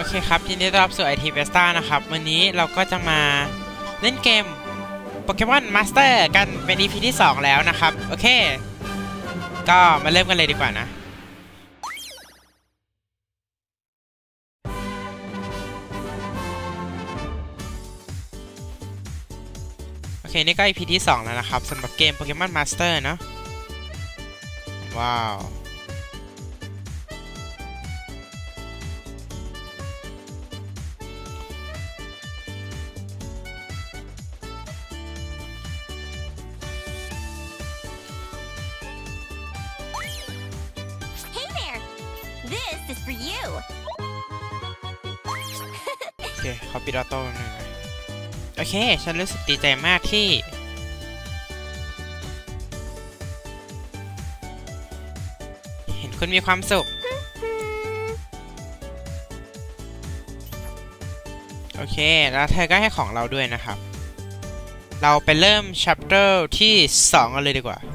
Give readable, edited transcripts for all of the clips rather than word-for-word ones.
เคครับยินดีต้อนรับสู่ IT Besta นะครับวันนี้เราก็จะมาเล่นเกม Pokemon Master กันเป็น EP ที่ 2 แล้วนะครับโอเคก็มาเริ่มกันเลยดีกว่านะโอเคนี่ก็ EP ที่ 2 แล้วนะครับสำหรับเกม Pokemon Master เนาะว้าวโอเคเขาปิดออโต้หนึ่งโอเคฉันรู้สึกดีใจมากที่เห็นคุณมีความสุขโอเคแล้วเธอก็ให้ของเราด้วยนะครับเราไปเริ่ม chapter ที่ 2 กันเลยดีกว่า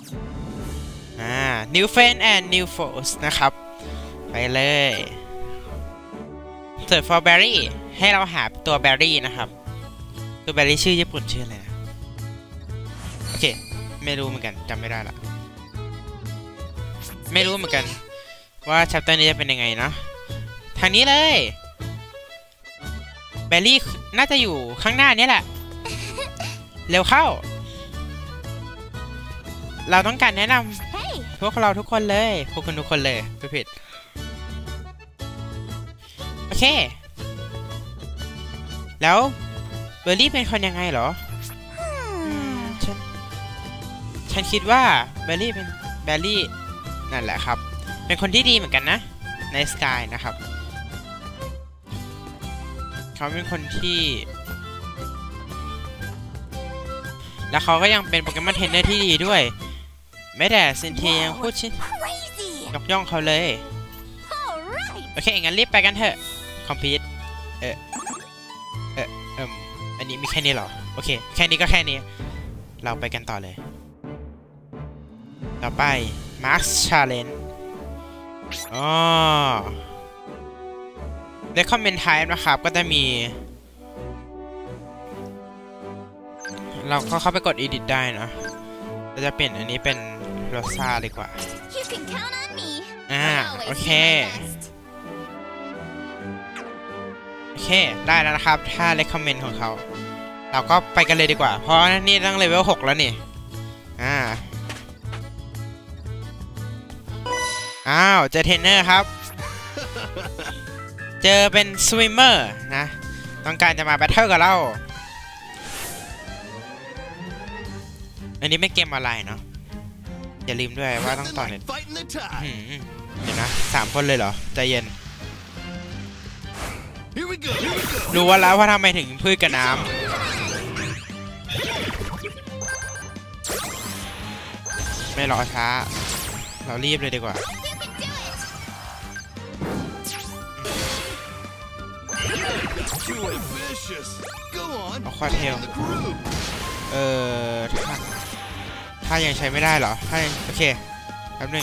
New Friend and New Foes นะครับไปเลยSearch for Berry ให้เราหาตัว Berry นะครับตัว Berry ชื่อญี่ปุ่นชื่ออะไรนะโอเคไม่รู้เหมือนกันจำไม่ได้ละไม่รู้เหมือนกันว่า chapter นี้จะเป็นยังไงเนาะทางนี้เลย Berry น่าจะอยู่ข้างหน้านี้แหละเร็วเข้าเราต้องการแนะนำพวกเราทุกคนเลยพวกคุณทุกคนเลยไม่ผิดโอเคแล้วเบอร์รี่เป็นคนยังไงเหรอฉันคิดว่าเบอร์รี่เป็นแบร์รี่นั่นแหละครับเป็นคนที่ดีเหมือนกันนะในสกายนะครับเขาเป็นคนที่แล้วเขาก็ยังเป็นโปเกมอนเทรนเนอร์ที่ดีด้วยแม้แต่ซินเทียยังพูดชิยกย่องเขาเลยโอเคงั้นรีบไปกันเถอะคอมพิวต์อันนี้มีแค่นี้เหรอโอเคแค่นี้ก็แค่นี้เราไปกันต่อเลยต่อไป Max Challenge อ๋อ Recommend Type นะครับก็จะมีเราก็เข้าไปกด Edit ได้นะเราจะเปลี่ยนอันนี้เป็นโรซ่าดีกว่าโอเคได้แล้วนะครับถ้า recommend ของเขาเราก็ไปกันเลยดีกว่าเพราะนี่ตั้งเลเวล 6 แล้วนี่เจอเทรนเนอร์ครับเจอเป็นสวิมเมอร์นะต้องการจะมาแบทเทิลกับเราอันนี้ไม่เกมอะไรเนาะอย่าลืมด้วยว่าต้องต่อเน็ตเดี๋ยวนะ3 คนเลยเหรอใจเย็นรู้ว่าแล้วว่าทำไมถึงพืชกับน้ำไม่รอช้าเรารีบเลยดีกว่าเอาควาเทลถ้ายังใช้ไม่ได้เหรอถ้าโอเคแป๊บนึง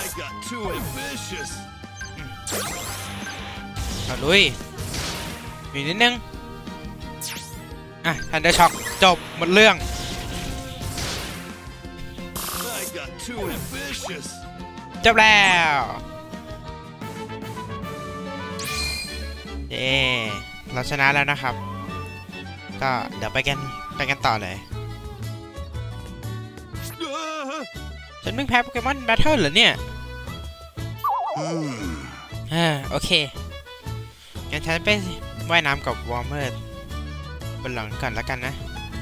เอาลุยอีกนิดนึงทันเดอร์ช็อคจบหมดเรื่องจบแล้วเย้เราชนะแล้วนะครับก็เดี๋ยวไปกันต่อเลยฉันเพิ่งแพ้โปเกมอนแบทเทิลเหรอเนี่ยโอเคงั้นฉันไปว่ายน้ำกับวอร์เมอร์บนหลังก่อนแล้วกันนะ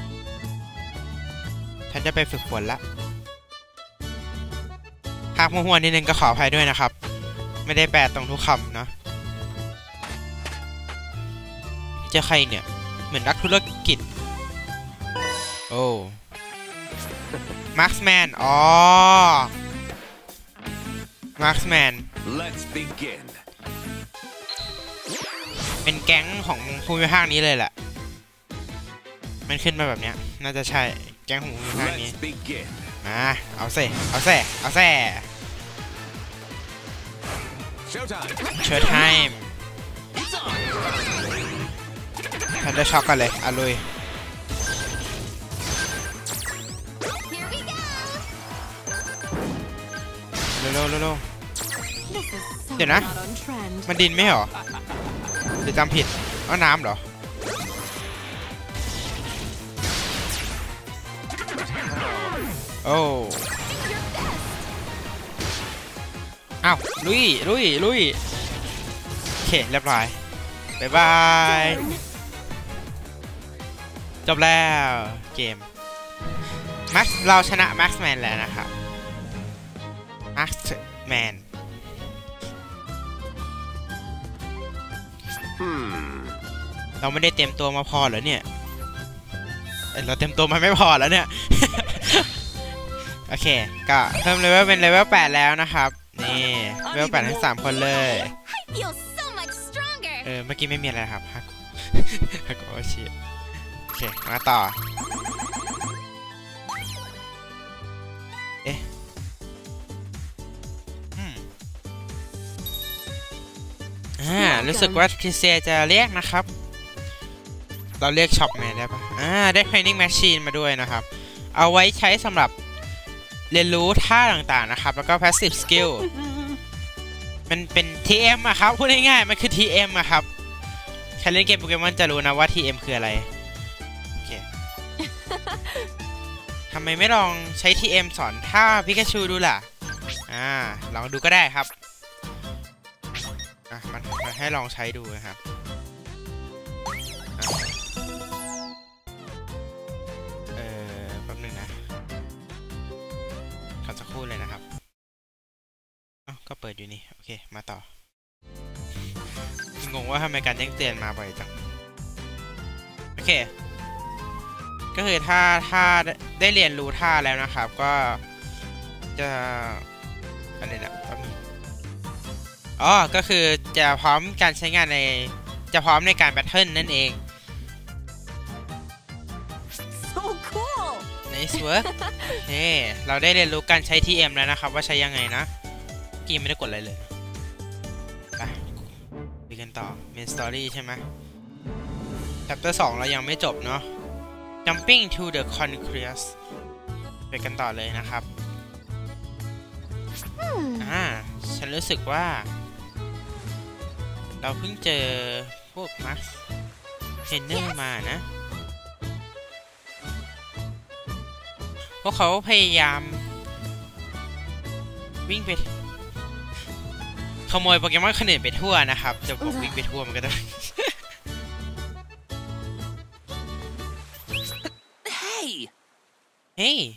ฉันจะไปฝึกฝนละหากมัวนิดนึงก็ขออภัยด้วยนะครับไม่ได้แปลตรงทุกคำเนาะเจอใครเนี่ยเหมือนนักธุรกิจโอ้มาร์คแมนมาร์คแมนเป็นแก๊งของภูมิภาคนี้เลยแหละมันขึ้นมาแบบเนี้ยน่าจะใช่แก๊งของภูมิภาคนี้เอาเซ่โชว์ไทม์ทันเดอร์ช็อกกันเลยอ่ะลุยเร็วๆเร็วๆเดี๋ยวนะมันดินไม่เหรอหรือจำผิดว่าน้ำเหรอโอ้อ้าวลุยโอเคเรียบร้อยบ๊ายบายจบแล้วเกมแม็กซ์เราชนะแม็กซ์แมนแล้วนะครับแม็กซ์แมนเราไม่ได้เตรียมตัวมาพอเหรอเนี่ยเราเตรียมตัวมาไม่พอแล้วเนี่ย โอเคก็เพิ่มเลเวลเป็นเลเวล8แล้วนะครับนี่เลเวล8ทั้ง3คนเลยเมื่อกี้ไม่มีอะไรครับฮักโอชิโอเคมาต่อรู้สึกว่าทีเซียจะเรียกนะครับเราเรียกช็อปแมนได้ปะได้ training machine มาด้วยนะครับเอาไว้ใช้สำหรับเรียนรู้ท่าต่างๆนะครับแล้วก็ passive skill มันเป็น TM อะครับพูดง่ายๆมันคือ TM อะครับใครเล่นเกมโปเกมอนจะรู้นะว่า TM คืออะไรโอเค ทำไมไม่ลองใช้ TM สอนท่าพิกาชูดูล่ะลองดูก็ได้ครับมันให้ลองใช้ดูนะครับแป๊บนึงนะขอสักครู่เลยนะครับก็เปิดอยู่นี่โอเคมาต่องงว่าทำไมการแจ้งเตือนมาบ่อยจังโอเคก็คือถ้าได้เรียนรู้ท่าแล้วนะครับก็จะอะไรนะก็คือจะพร้อมการใช้งานจะพร้อมในการแบทเทิลนั่นเอง Nice work เราได้เรียนรู้การใช้ TM แล้วนะครับว่าใช้ยังไงนะกี้ไม่ได้กดอะไรเลยไปดูกันต่อ Main Story ใช่ไหม Chapter 2เรายังไม่จบเนาะ Jumping to the Conquest ไปกันต่อเลยนะครับฉันรู้สึกว่าเราเพิ่งเจอพวกมัคส์เทรนเนอร์มานะพวกเขาพยายามวิ่งไปขโมยโปเกมอนคนอื่นไปทั่วนะครับจะบอกวิ่งไปทั่วมันก็ต้องเฮ้ย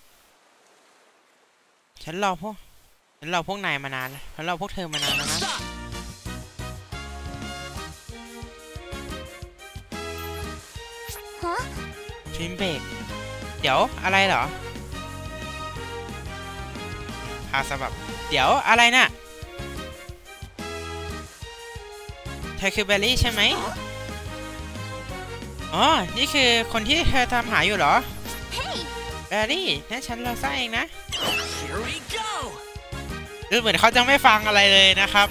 ฉันรอพวกนายมานานแล้วฉันรอพวกเธอมานานแล้วนะทริมเบรกเดี๋ยวอะไรเหรอพาสบับเดี๋ยวอะไรน่ะเธอคือเบลลี่ใช่ไหมนี่คือคนที่เธอตามหาอยู่เหรอเบลลี่นั่นฉันเราสร้างเองนะดูเหมือนเขาจะไม่ฟังอะไรเลยนะครับ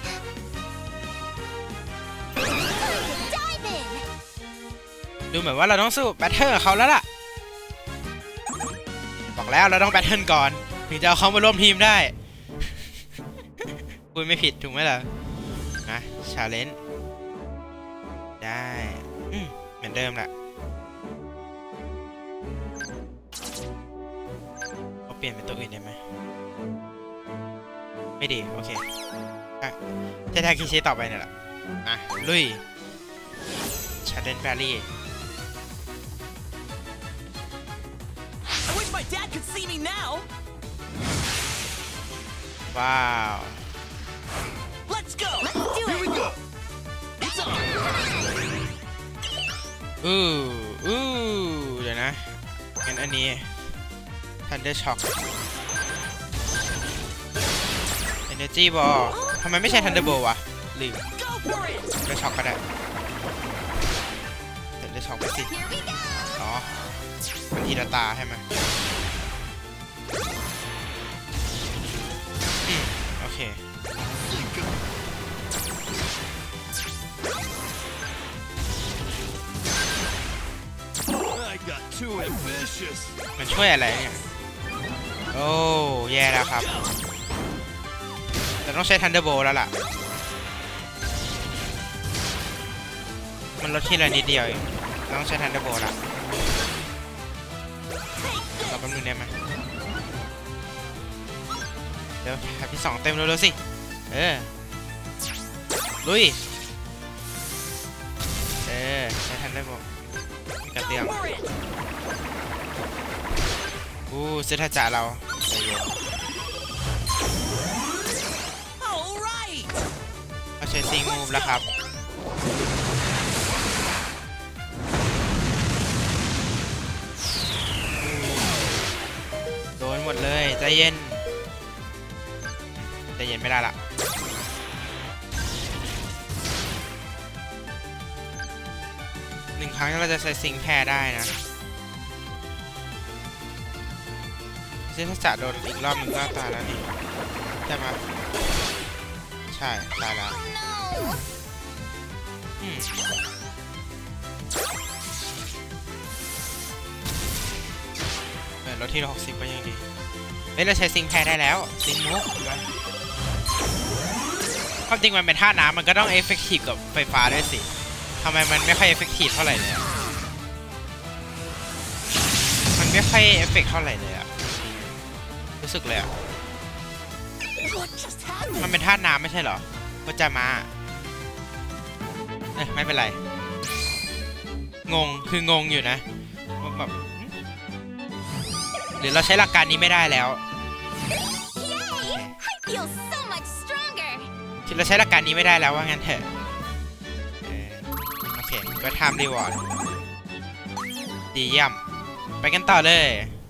ดูเหมือนว่าเราต้องสู้แบทเทิลกับเขาแล้วล่ะบอกแล้วเราต้องแบทเทิลก่อนถึงจะเอาเขามาร่วมทีมได้พูดไม่ผิดถูกไหมล่ะนะชาเลนจ์ได้เหมือนเดิมแหละเขาเปลี่ยนเป็นตัวอื่นได้ไหมไม่ดีโอเคจะทาคิชิต่อไปเนี่ยแหละลุยชาเลนจ์แบรี่ My dad could see me now. ว้าว Let's go. Here we go. It's on. เดี๋ยวนะงั้นอันนี้ Thunder Shock Energy Ball ทำไมไม่ใช่ Thunder Ball วะลืม Thunder Shock ก็ได้ Thunder Shock ไปสิทีละตาใช่ไหมโอเค too ambitious. มันช่วยอะไรเนี่ยโอ้แย่แล้วครับเราต้องใช้ Thunderbolt แล้วล่ะมันลดที่ละนิดเดียวเองเราต้องใช้ Thunderbolt ละเราแป๊บนึงได้ไหมเดี๋ยวแฮปปี้2เต็มเร็วๆสิลุยใช้ Thunderbolt กระเตียงเซตจ่าเราใจเย็นเราใช้ซิงมูฟแล้วครับโดนหมดเลยใจเย็นไม่ได้ละ1 ครั้งเราจะใช้ซิงแพ้ได้นะเซตจ่าโดนอีกรอบมึงก็ตายแล้วนี่ใช่ไหมใช่ตายแล้วรถที่60ก็ยังดีเราใช้ซิงแพ้ได้แล้วซิงมุกความจริงมันเป็นท่าน้ำมันก็ต้องเอฟเฟกตีฟกับไฟฟ้าด้วยสิทำไมมันไม่ค่อยเอฟเฟกตีฟเท่าไหร่เลยมันไม่ค่อยเอฟเฟกเท่าไหร่เลยอะรู้สึกเลยอะมันเป็นท่าน้ำไม่ใช่เหรอก็จะมาไม่เป็นไรงงคืองงอยู่นะแบบหรือเราใช้หลักการนี้ไม่ได้แล้วที่เราใช้หลักการนี้ไม่ได้แล้วว่างั้นเถอะโอเคก็ทำรีวอร์ดดีเยี่ยมไปกันต่อเลย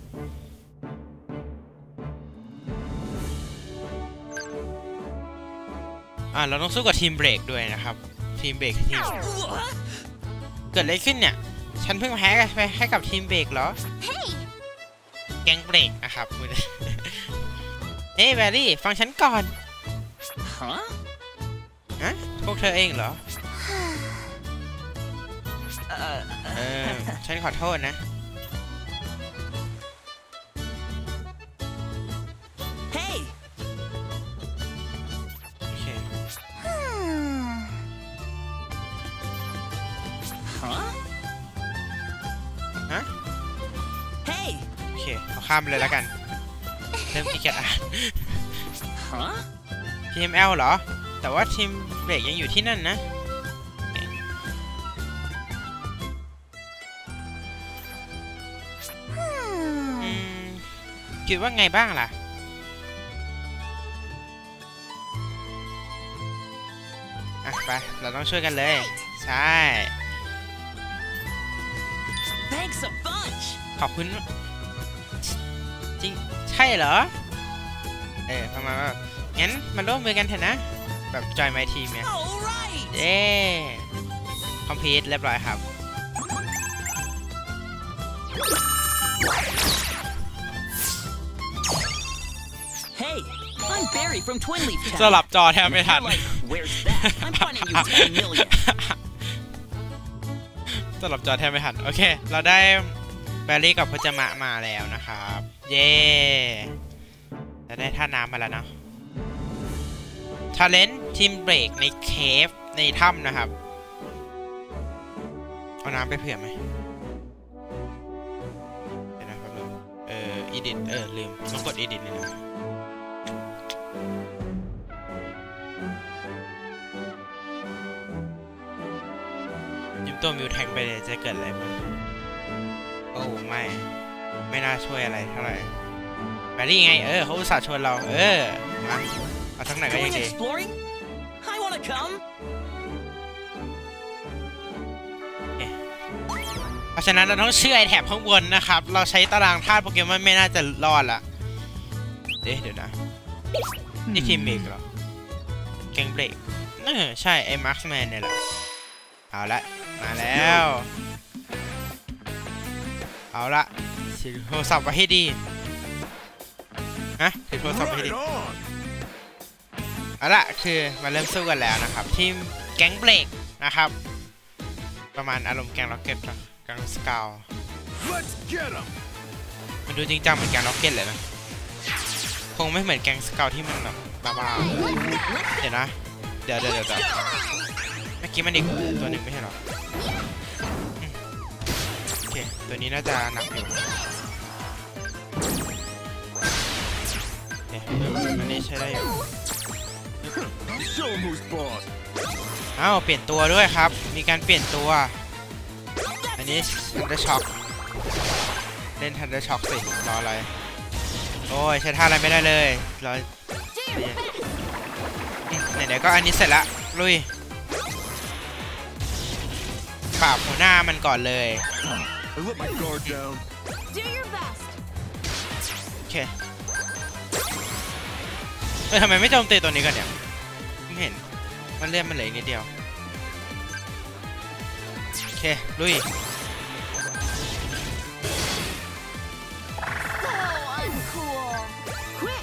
เราต้องสู้กับทีมเบรกด้วยนะครับทีมเบรกทีมเกิดอะไรขึ้นเนี่ยฉันเพิ่งแพ้ไปให้กับทีมเบรกเหรอแก๊งเบรกนะครับเฮ้ยแบร์รี่ฟังฉันก่อนพวกเธอเองเหรอฉันขอโทษนะโอเคโอเคเอาข้ามไปเลยแล้วกันเริ่มขี้เกียจอ่านทีม L เหรอแต่ว่าทีมเบรกยังอยู่ที่นั่นนะคิดว่าไงบ้างล่ะไปเราต้องช่วยกันเลยใช่ขอบคุณจริงใช่เหรอประมาณว่างั้นมาร่วมมือกันเถอะนะแบบจอยไมทีมเนี่ยคอมพลีทเรียบร้อยครับสลับจอแทบไม่ทันสลับจอแทบไม่ทันโอเคเราได้แบรี่กับพจมะมาแล้วนะครับเย้จะได้ท่าน้ำมาแล้วเนาะทาเลนต์ทีมเบรกในเคฟในถ้ำนะครับเอาน้ำไปเผื่อไหมเดี๋ยวนะครับอีดิทลืมต้องกดอีดิทเลยนะยิ้มตัวมิวแทงไปเลยจะเกิดอะไรบ้างโอ้ไม่น่าช่วยอะไรเท่าไหร่แบรี่ไงเขาอุตส่าห์ชวนเรามาเอาทั้งไหนก็ยังดีเพราะฉะนั้นเราต้องเชื่อไอแถบข้างบนนะครับเราใช้ตารางธาตุโปเกมอนไม่น่าจะรอดละเดี๋ยวนะนี่ทีมเบรกเหรอแกงเบรกใช่ไอ้มาร์คแมนเนี่ยแหละเอาละมาแล้วเอาละถือโทรศัพท์ไว้ให้ดีถือโทรศัพท์ไว้ให้ดีเอาละคือมาเริ่มสู้กันแล้วนะครับทีมแก๊งเบรกนะครับประมาณอารมณ์แก๊งล็อกเก็ตแก๊งสกาว Let's get him. มันดูจริงจังเหมือนแกงล็อกเก็ตเลยนะคงไม่เหมือนแกงสเกลที่มันแบบบ้าๆเดี๋ยวนะเดี๋ยวเมื่อกี้มันอีกตัวหนึ่งไม่ใช่หรอโอเคตัวนี้น่าจะหนักอยู่อันนี้ใช้ได้อยู่ Show him who's boss. อ้าวเปลี่ยนตัวด้วยครับมีการเปลี่ยนตัวอันนี้ Thunder Shock เล่น Thunder Shock สิรออะไรโอ้ยใช้ท่าอะไรไม่ได้เลยรอไหนๆก็อันนี้เสร็จละลุยปราบหัวหน้ามันก่อนเลย I let my guard down. Do your best. โอเคทำไมไม่โจมตีตัวนี้ก่อนเนี่ยไม่เห็นมันเลื่อนมันเหลือนิดเดียวโอเคลุย So uncool. Quick.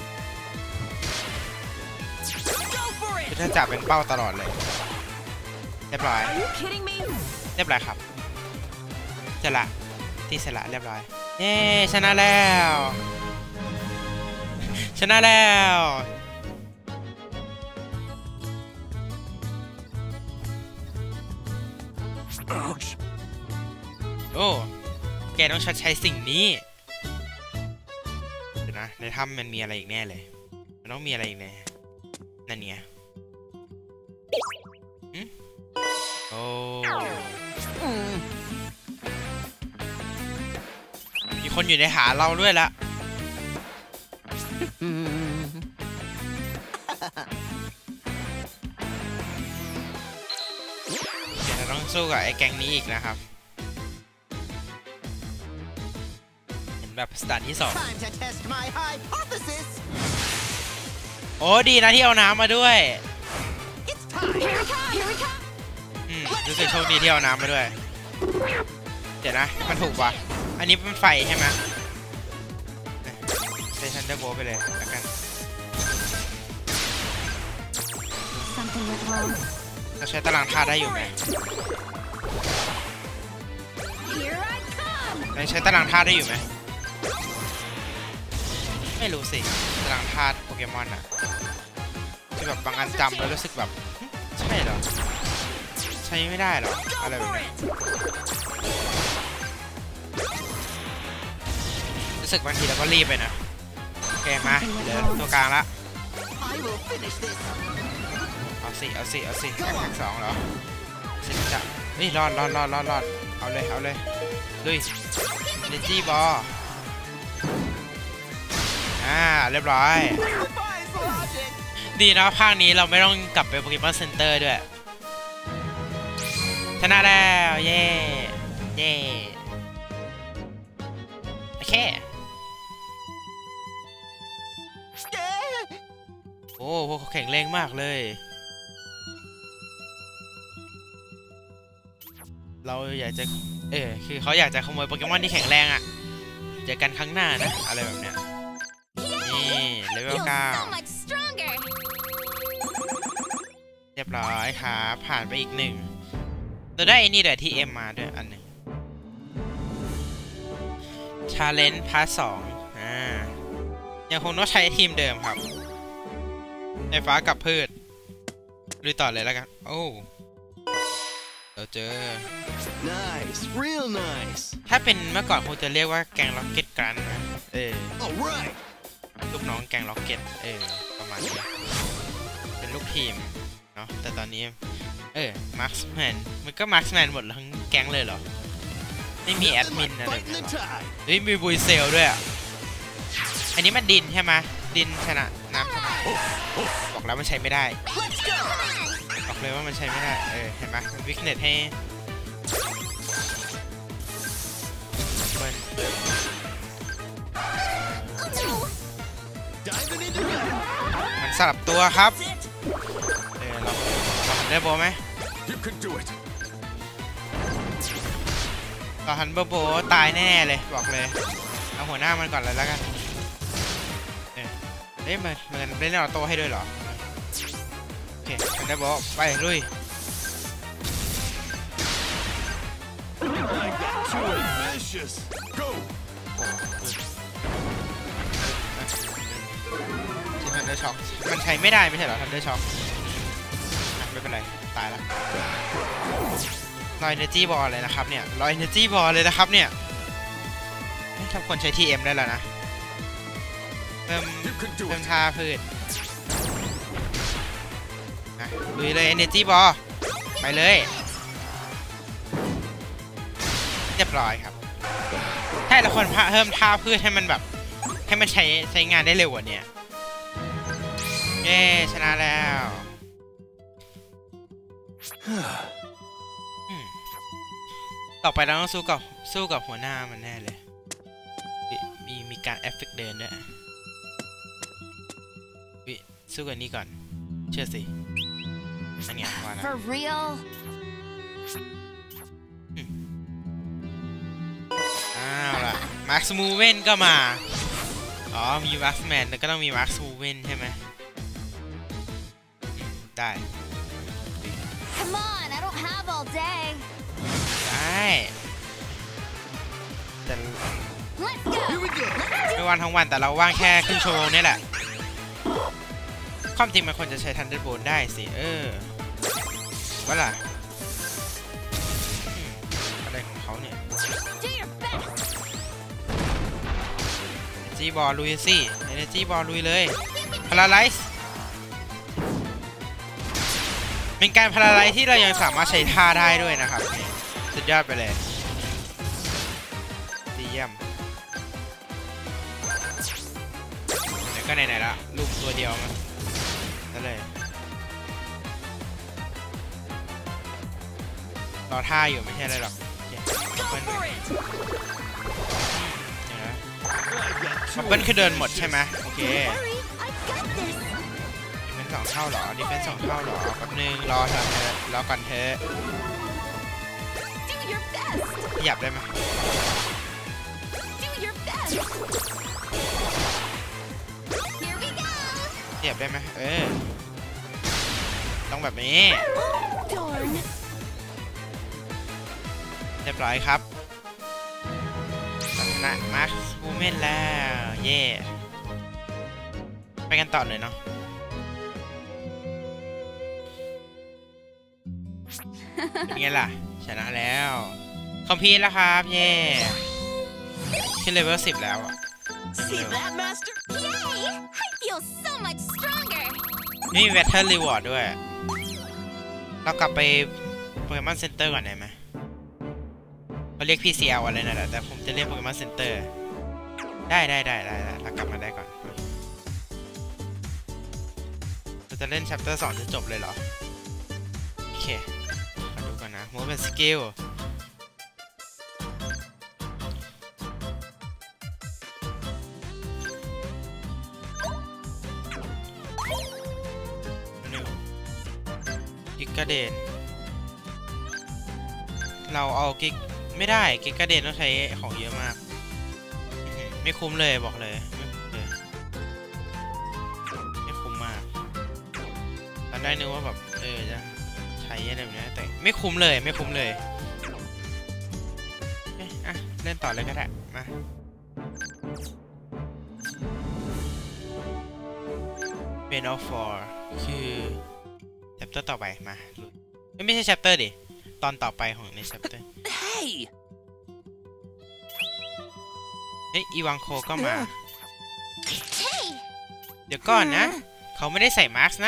Go for คือ it. ถ้าจับเป็นเป้าตลอดเลยเรียบร้อย Are you kidding me? เรียบร้อยครับเสร็จละที่เสร็จละเรียบร้อยเย้ชนะแล้วชนะแล้ว Ouch. โอ้แกต้องชดใช้สิ่งนี้เดี๋ยวนะในถ้ำมันมีอะไรอีกแน่เลยมันต้องมีอะไรอีกแน่นั่นไงโอ้มีคนอยู่ในหาเราด้วยละเดี๋ยวเราต้องสู้กับไอ้แก๊งนี้อีกนะครับเห็นแบบสถานที่2 Time to test my hypothesis. โอ้ดีนะที่เอาน้ำมาด้วย It's time. Here we come. Here we come. รู้สึกโชคดีที่เอาน้ำมาด้วย เดี๋ยวนะมันถูกปะอันนี้เป็นไฟใช่ไหมใช้ทันเดอร์โบไปเลยแล้วกัน Something went wrong. เราใช้ตารางธาตุได้อยู่ไหม Here I come. เราใช้ตารางธาตุได้อยู่ไหมไม่รู้สิตารางธาตุโปเกมอนอะที่แบบบางอันจำแล้วรู้สึกแบบใช่เหรอใช้ไม่ได้เหรออะไรแบบนี้รู้สึกบางทีเราก็รีบไปนะโอเคมาเดี๋ยวตัวกลางละ I will finish this. เอาสิแท็ก2เหรอสิจะเฮ้ยรอดเอาเลยลุยเนจี้บอลเรียบร้อย Defies logic. ดีนะภาคนี้เราไม่ต้องกลับไปโปเกมอนเซ็นเตอร์ด้วยชนะแล้วเย้โอเคโอ้พวกเขาแข็งแรงมากเลยเราอยากจะคือเขาอยากจะขโมยโปเกมอนที่แข็งแรงอ่ะเจอกันครั้งหน้านะอะไรแบบเนี้ยนี่เลเวล 9 much stronger. เรียบร้อยครับผ่านไปอีก1เราได้ไอ้นี่ด้วยที่เอ็มมาด้วยอันหนึ่งชาเลนจ์พาร์ท 2ยังคงต้องใช้ทีมเดิมครับไฟฟ้ากับพืชลุยต่อเลยแล้วกันโอ้เราเจอ Nice. Real nice. ถ้าเป็นเมื่อก่อนคงจะเรียกว่าแกงล็อกเก็ตกันนะ All right. ลูกน้องแกงล็อกเก็ตประมาณนี้เป็นลูกทีมเนาะแต่ตอนนี้มาร์คแมนมันก็มาร์คแมนหมดทั้งแก๊งเลยเหรอไม่มีแอด Nothing มิน like อะไร fighting the tide. เฮ้ยมีบุยเซลด้วยอ่ะอันนี้มันดินใช่ไหมดินชนะน้ำชนะบอกแล้วมันใช้ไม่ได้ Let's go. บอกเลยว่ามันใช้ไม่ได้เห็นไหมวิกเนตให้เบิ้ล Diving into battle. มันสลับตัวครับ That's it. เราได้โบไหม You can do it. เราฮันเบอร์โบตายแน่เลยบอกเลยเอาหัวหน้ามันก่อนเลยแล้วกันมันเล่นออโต้ให้ด้วยเหรอโอเคฮันเบอร์โบไปลุย I got too ambitious. Go Thunder Shock มันใช้ไม่ได้ไม่ใช่เหรอ Thunder Shock ไม่เป็นไรตายแล้วรอ Energy Ball เลยนะครับเนี่ยรอ Energy Ball เลยนะครับเนี่ยถ้าคนใช้ TM ได้แล้วนะเพิ่มท่าพืชลุยเลย Energy Ball ไปเลยเรียบร้อยครับถ้าละคนเพิ่มท่าพืชให้มันแบบให้มันใช้งานได้เร็วกว่านี้เย้ชนะแล้วต่อไปเราต้องสู้กับหัวหน้ามันแน่เลยมีการเอฟเฟกต์เดินด้วยสู้กันนี้ก่อนเชื่อสินั่นไงว่านะ For real? อ้าวล่ะ Max Movement ก็มาอ๋อมี Waxman แล้วก็ต้องมี Max Movement ใช่ไหมได้ Come on, I don't have all day. ได้แต่ Let's go. ไม่วันทั้งวันแต่เราว่างแค่ครึ่งชั่วโมงนี่แหละความจริงมันควรจะใช้ Thunderbolt ได้สิว่าล่ะอะไรของเขาเนี่ย Do your best. Energy Ball ลุยสิ Energy Ball ลุยเลย Paralyze เป็นการ Paralyze ที่เรายังสามารถใช้ท่าได้ด้วยนะครับสุดยอดไปเลยดีเยี่ยมแล้วก็ไหนๆละลูกตัวเดียวมานั่นเลยรอท่าอยู่ไม่ใช่อะไรหรอกบับเบิ้ลคือเดินหมดใช่ไหมโอเค Worry, I got this. ดิเฟนส์2 เท่าหรอดิเฟนส์2 เท่าหรอแป๊บนึงรอเถอะรอก่อนเถอะ Do your best. ขยับได้ไหม Do your best. Here we go. ขยับได้ไหมต้องแบบนี้ Darn. เรียบร้อยครับชนะ Max Movement แล้วเย่ไปกันต่อเลยเนาะเป็นไงล่ะชนะแล้วคอมพีทแล้วครับเย่ขึ้นเลเวล 10 แล้ว See that, Master? Yay! I feel so much stronger. นี่มี Battle Reward ด้วยเรากลับไปโปเกมอนเซ็นเตอร์ก่อนได้ไหมเขาเรียก PCL อะไรนั่นแหละแต่ผมจะเรียกโปเกมอนเซ็นเตอร์ได้เรากลับมาได้ก่อนเราจะเล่น Chapter 2จะจบเลยเหรอโอเคมาดูก่อนนะ Movement Skill กิกาเดนเราเอากิกไม่ได้กิกาเดนต้องใช้ของเยอะมากไม่คุ้มเลยบอกเลยไม่คุ้มมากตอนได้นึกว่าแบบจะใช้อะไรแบบนี้แต่ไม่คุ้มเลยอ่ะเล่นต่อเลยก็ได้มา Bane of War คือ chapter ต่อไปมาไม่ใช่ chapter ดิตอนต่อไปของใน chapter Hey! อีวังโคก็มา Hey! เดี๋ยวก่อนนะเขาไม่ได้ใส่มาร์คนะ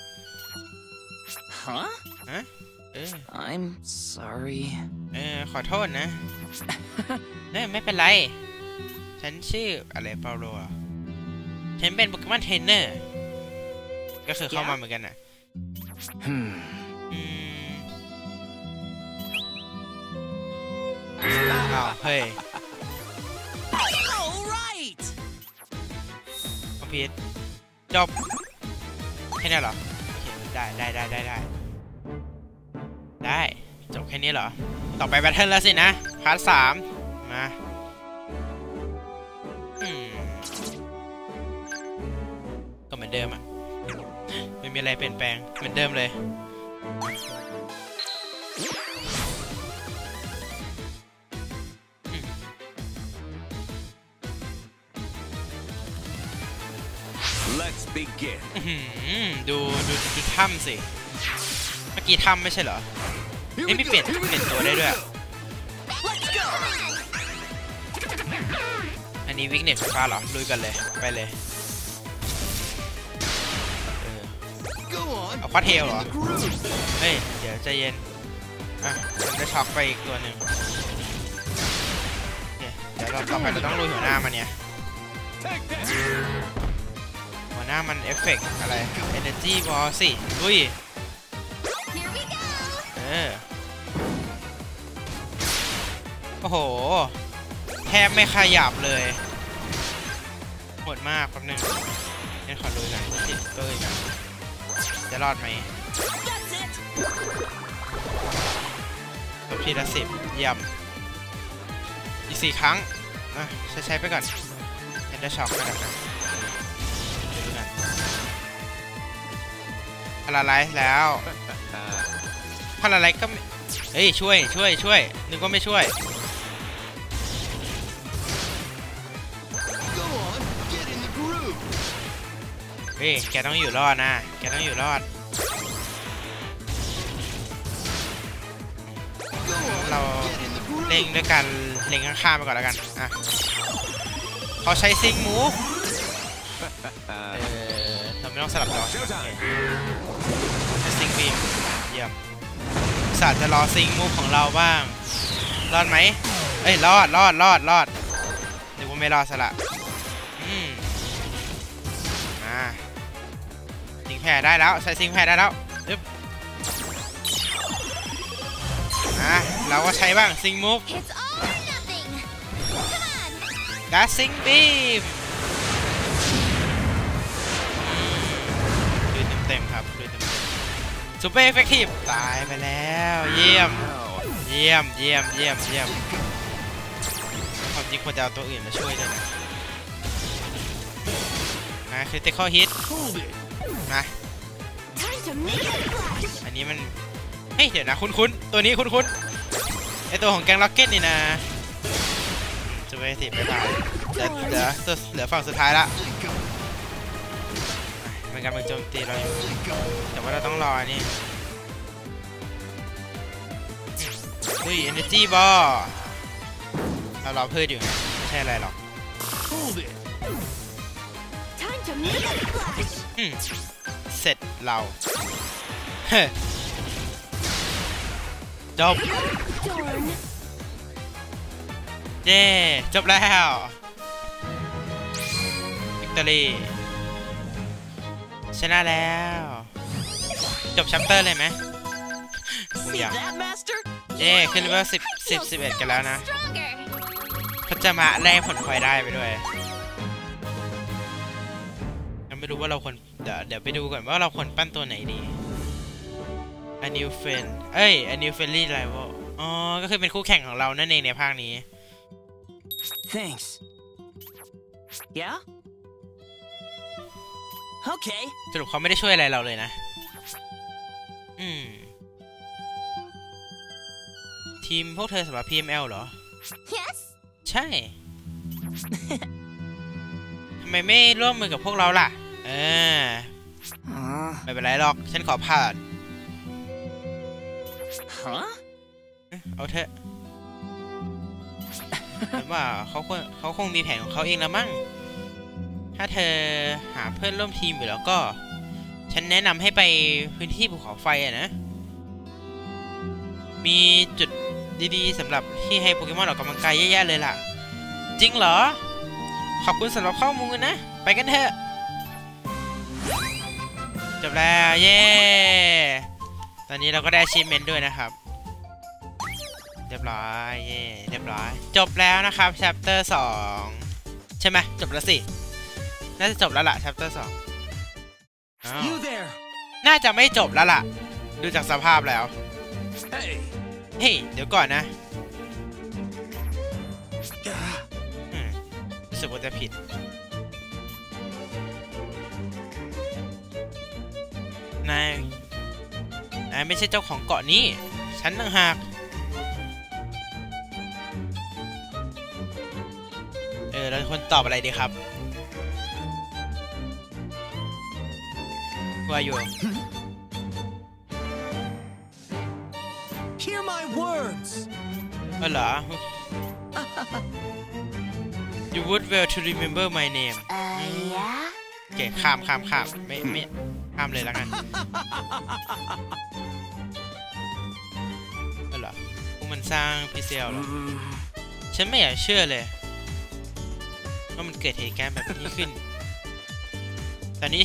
Huh? I'm sorry. ขอโทษนะไม่เป็นไรฉันชื่ออะไรเปาโลฉันเป็นโปเกมอนเทรนเนอร์ก็คือเข้ามาเหมือนกันน่ะอ้าวเฮ้ย All right! คอมพิวจบแค่นี้เหรอได้จบแค่นี้เหรอต่อไปแบทเทิลแล้วสินะพาร์ท 3มาก็เหมือนเดิมอ่ะไม่มีอะไรเปลี่ยนแปลงเหมือนเดิมเลย Let's begin. ดูถ้ำสิเมื่อกี้ถ้ำไม่ใช่เหรอ Here นี่ we ไม่ go. เปลี่ยน Here we เปลี่ยน go. ตัวได้ด้วย Let's go. อันนี้วิกเน็ตไฟฟ้าเหรอลุยกันเลยไปเลย Go on. เอาควอดเทลเหรอ The groove. เฮ้ยเดี๋ยวใจเย็นอ่ะมันจะช็อกไปอีกตัวหนึ่งเดี๋ยวเราต่อไปเราต้องลุยหัวหน้ามันเนี่ย Take that. หัวหน้ามันเอฟเฟกต์อะไร Energy Ball สิลุย Here we go. โอ้โหแทบไม่ขยับเลยโหดมากแป๊บนึงงั้นขอลุยหน่อยติดตัวอีกนะจะรอดไหม That's it. ลบทีละ10เยี่ยมอีก4 ครั้งนะใช้ไปก่อนเอ็นเดอร์ช็อคกันนะดูกันพาราไลซ์แล้วพาราไลซ์ก็เฮ้ยช่วยนึกว่าไม่ช่วย Go on. Get in the groove. เฮ้ยแกต้องอยู่รอดนะแกต้องอยู่รอด Go on. Hello. Get in the groove. เล็งด้วยกันเล็งข้างๆไปก่อนแล้วกันอ่ะเขาใช้ซิงมูฟเราไม่ต้องสลับจอใช้ซิงบีมเยี่ยมศาสตร์จะรอซิงมูฟของเราบ้างรอดไหมเอ้ยรอดหรือว่าไม่รอดซะละซิงแพรได้แล้วใช้ซิงแพรได้แล้วอึ๊บเราก็ใช้บ้างซิงมูฟ It's all or nothing. Come on. กาซิงบีมดูเต็มครับดูเต็มซูเปอร์เอฟเฟกตีฟตายไปแล้วเยี่ยมความจริงควรจะเอาตัวอื่นมาช่วยด้วยนะคริติคอลฮิต Hold it. นะ Time to make it flash. อันนี้มันเฮ้ยเดี๋ยวนะคุ้นตัวนี้คุ้นไอตัวของแกงล็อกเก็ตนี่นะซูเปอร์เอฟเฟกตีฟไปตายเหลือฝั่งสุดท้ายละมันกำลังโจมตีเราอยู่แต่ว่าเราต้องรอนี่เฮ้ย Energy Ball เรารอเพื่ออยู่ไงไม่ใช่อะไรหรอก Hold it. Time to make it flash. เสร็จเราจบ Darn. เย้จบแล้ววิกตอรี่ชนะแล้วจบชัปเตอร์เลยไหม See that, Master? เย้ขึ้นเลเวล11กันแล้วนะ Stronger. เขาจะมาแลกผลพลอยได้ไปด้วยยังไม่รู้ว่าเราควรเดี๋ยวไปดูก่อนว่าเราควรปั้นตัวไหนดี A new friend A new friendly rival อ๋อก็คือเป็นคู่แข่งของเรานั่นเองในภาคนี้ Thanks. Yeah? Okay. สรุปเขาไม่ได้ช่วยอะไรเราเลยนะทีมพวกเธอสำหรับ PML เหรอ Yes. ใช่ ทำไมไม่ร่วมมือกับพวกเราล่ะไม่เป็นไรหรอกฉันขอผ่าน Huh? เอาเถอะแต่ว่าเขาคงมีแผนของเขาเองแล้วมั้งถ้าเธอหาเพื่อนร่วมทีมอยู่แล้วก็ฉันแนะนำให้ไปพื้นที่ภูเขาไฟอะนะมีจุดดีๆสำหรับที่ให้โปเกมอนออกกำลังกายเยอะๆเลยล่ะจริงเหรอขอบคุณสำหรับข้อมูลนะไปกันเถอะจบแล้วเย้ตอนนี้เราก็ได้ achievement ด้วยนะครับเรียบร้อยเย้เรียบร้อยจบแล้วนะครับ chapter 2ใช่ไหมจบแล้วสิน่าจะจบแล้วล่ะ chapter 2 You there? น่าจะไม่จบแล้วล่ะดูจากสภาพแล้ว Hey. เฮ้ยเดี๋ยวก่อนนะรู้สึกว่าจะผิดนายไม่ใช่เจ้าของเกาะนี้ฉันต่างหากเราควรตอบอะไรดีครับ Who are you Hear my words. เหรอ You would well to remember my name Yeah? โอเคข้ามไม่ข้ามเลยแล้วกันเหรอพวกมันสร้างพิเศษเหรอฉันไม่อยากเชื่อเลยว่ามันเกิดเหตุการณ์แบบนี้ขึ้นตอนนี้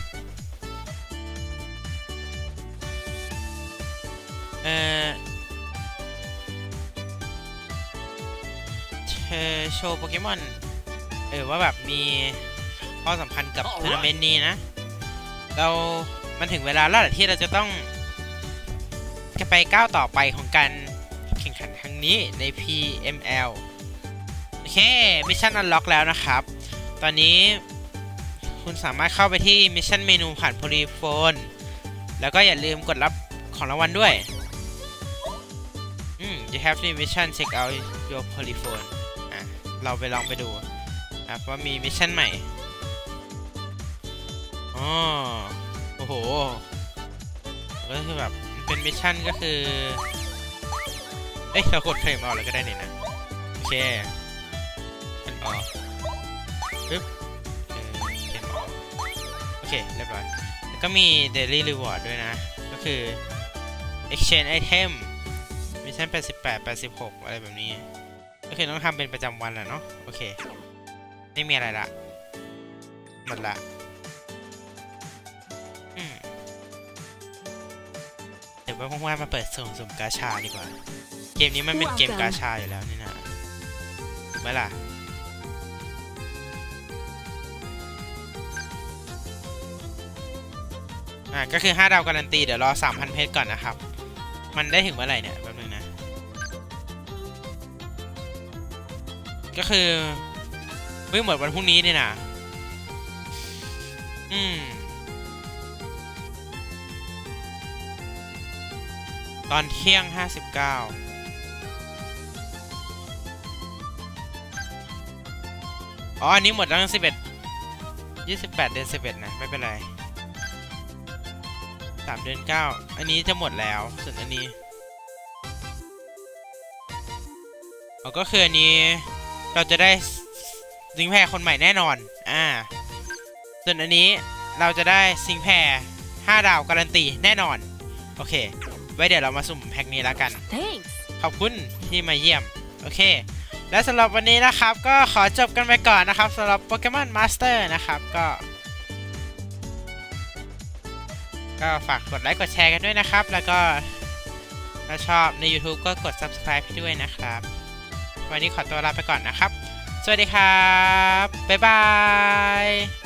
เธอโชว์โปเกมอนว่าแบบมีข้อสำคัญกับทัวร์นาเมนต์นี้นะมันถึงเวลาแล้วที่เราจะต้องไปก้าวต่อไปของการแข่งขันครั้งนี้ใน PML โอเคมิชชั่นอันล็อกแล้วนะครับตอนนี้คุณสามารถเข้าไปที่มิชชั่นเมนูผ่านโพลีโฟนแล้วก็อย่าลืมกดรับของรางวัลด้วยYou have the mission check out your polyphone เราไปลองไปดูว่ามีมิชชั่นใหม่โอ้โหก็คือแบบเป็นมิชชั่นก็คือเรากดเฟรมออกแล้วก็ได้นี่นะโอเคเป็นออกปึ๊บเฟรมออกโอเคเรียบร้อยแล้วก็มี daily reward ด้วยนะก็คือ exchange item มิชชั่น88 86อะไรแบบนี้ก็คือต้องทำเป็นประจำวันแหละเนาะโอเคไม่มีอะไรละหมดละเดี๋ยวว่างๆมาเปิดสุ่มกาชาดีกว่าเกมนี้มันเป็นเกมกาชาอยู่แล้วนี่นะถูกไหมล่ะก็คือ5 ดาวการันตีเดี๋ยวรอ 3,000 เพชรก่อนนะครับมันได้ถึงเมื่อไหร่เนี่ยแป๊บนึงนะก็คือวิ่งหมดวันพรุ่งนี้เนี่ยนะตอนเที่ยง59อันนี้หมดตั้ง28 เดือน11นะไม่เป็นไร3 เดือน9อันนี้จะหมดแล้วส่วนอันนี้ก็คืออันนี้เราจะได้ซิงแพรคนใหม่แน่นอนส่วนอันนี้เราจะได้ซิงแพร5 ดาวการันตีแน่นอนโอเคไว้เดี๋ยวเรามาสุ่มแพ็คนี้แล้วกัน ขอบคุณที่มาเยี่ยมโอเคและสำหรับวันนี้นะครับก็ขอจบกันไปก่อนนะครับสำหรับโปเกมอนมาสเตอร์นะครับก็ฝากกดไลค์กดแชร์กันด้วยนะครับแล้วก็ถ้าชอบใน YouTube ก็กด Subscribe ให้ด้วยนะครับวันนี้ขอตัวลาไปก่อนนะครับสวัสดีครับบ๊ายบาย